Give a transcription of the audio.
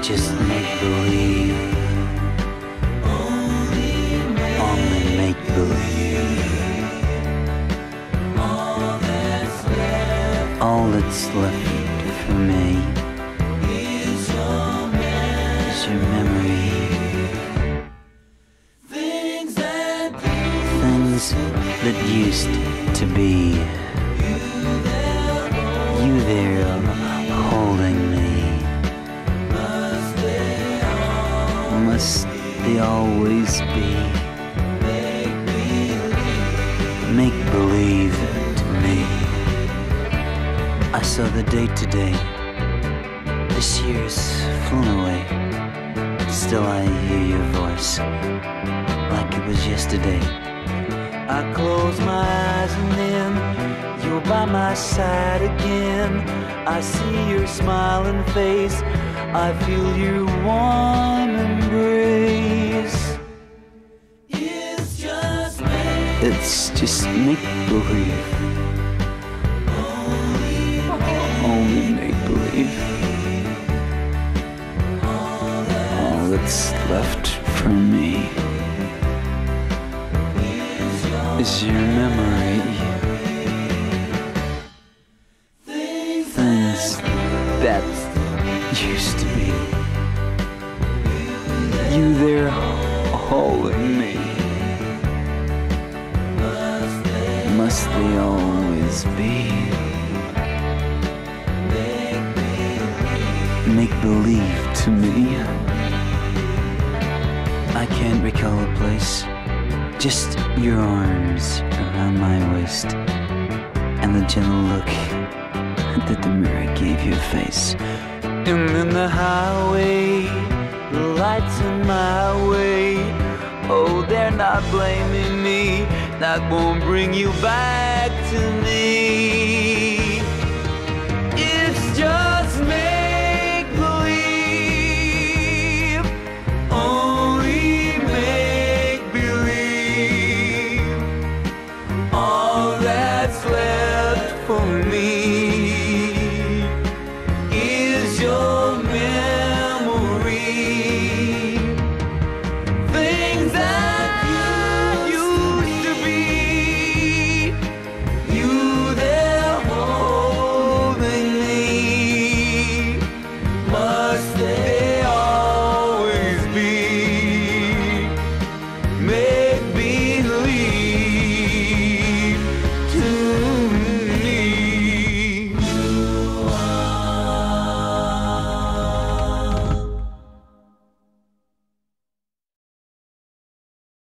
just make-believe. Only make-believe. All that's left for me is your memory. Things that used to be. You there holding me. Must they always be? Make believe to me. I saw the date today. This year's flown away. Still I hear your voice like it was yesterday. I close my eyes and then you're by my side again. I see your smiling face. I feel your warm embrace. It's just make-believe. Only make-believe. All that's left for me is your memory. Things that used to be. You there holding me. Must they always be? Make believe to me. I can't recall a place. Just your arms around my waist and the gentle look that the mirror gave your face. And then the highway, the lights in my way. Oh, they're not blaming me. That won't bring you back to me.